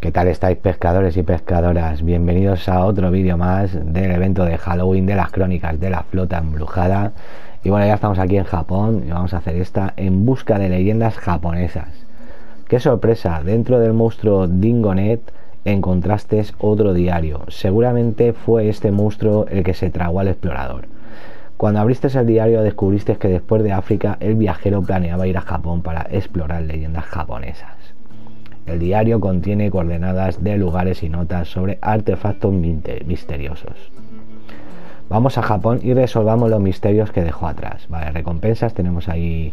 ¿Qué tal estáis, pescadores y pescadoras? Bienvenidos a otro vídeo más del evento de Halloween de las crónicas de la flota embrujada. Y bueno, ya estamos aquí en Japón y vamos a hacer esta en busca de leyendas japonesas. ¡Qué sorpresa! Dentro del monstruo Dingonet encontraste otro diario. Seguramente fue este monstruo el que se tragó al explorador. Cuando abriste el diario descubriste que después de África el viajero planeaba ir a Japón para explorar leyendas japonesas. El diario contiene coordenadas de lugares y notas sobre artefactos misteriosos. Vamos a Japón y resolvamos los misterios que dejó atrás. Vale, recompensas, tenemos ahí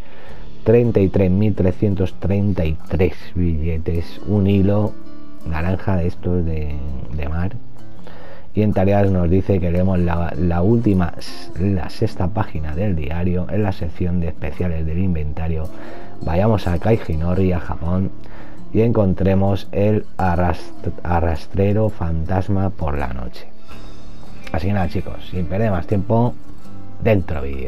33.333 billetes, un hilo naranja de estos de mar. Y en tareas nos dice que leemos la sexta página del diario en la sección de especiales del inventario. Vayamos a Kaijinori, a Japón, y encontremos el arrastrero fantasma por la noche. Así que nada, chicos, sin perder más tiempo, dentro vídeo.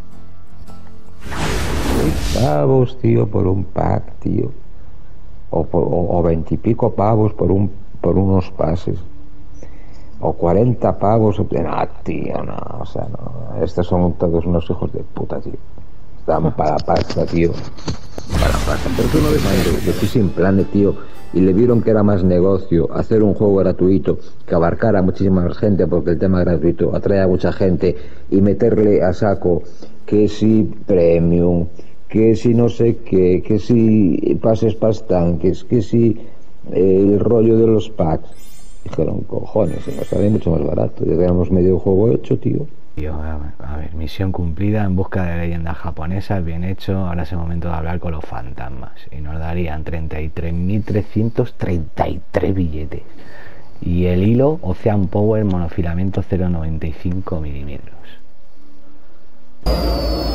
Pavos, tío, por un pack, tío. O 20 y pico pavos por unos pases. O 40 pavos. No, tío, no. O sea, no. Estos son todos unos hijos de puta, tío. Están para pasta, tío. Para pasta. Pero tú no ves que estoy sin planes, tío. Y le vieron que era más negocio hacer un juego gratuito que abarcara a muchísima más gente, porque el tema gratuito atrae a mucha gente, y meterle a saco que si premium, que si no sé qué, que si pases para estanques, que si el rollo de los packs. Dijeron, cojones, se nos sale mucho más barato. Ya tenemos medio juego hecho, tío. A ver, misión cumplida en busca de leyendas japonesas, bien hecho. Ahora es el momento de hablar con los fantasmas. Y nos darían 33.333 billetes. Y el hilo Ocean Power monofilamento 0,95 milímetros.